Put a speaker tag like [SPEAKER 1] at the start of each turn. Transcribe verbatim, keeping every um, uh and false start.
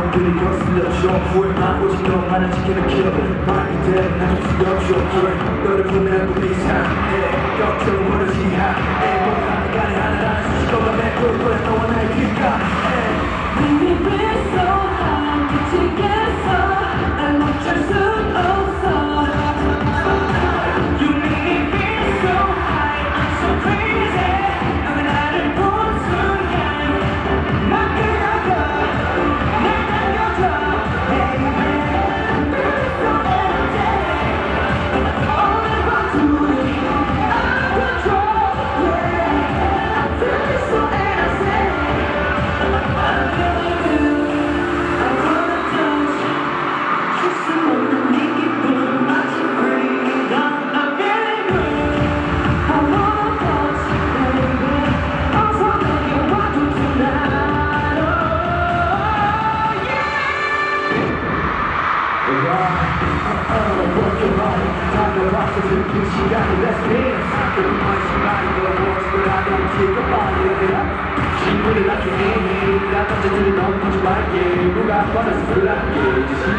[SPEAKER 1] 마음들이 거슬려줘 후회만 오직 너만을 지키는 길 말 그대로 나좀 쓰여줘 너를 보면 꿈이 이상해 걱정 버릇이 하해 뭔가 간에 하나라는 수식어가 메꿀 거야 너와 나의 귓가에
[SPEAKER 2] Baby we're so high 미치겠어 날 멈출 순 없어 You make me feel so high I'm so crazy 너가 나를 본 순간 막 끌어가 날 당겨줘 Baby we're so energetic 오늘 밤 둘이 out of control Yeah I feel so energetic I'm feeling good I wanna touch 키스 없는 네 기분 마치 freedom I'm feeling good I wanna touch baby 어서 내게 와줘 tonight Oh yeah
[SPEAKER 1] Work your body, time to rock the 그 시간이 let's dance 그만 시간이 걸어보지도 않아 지금 빨리 친구들 나중에 나 던져주는 넌 하지 말게 누가 받아서 불안해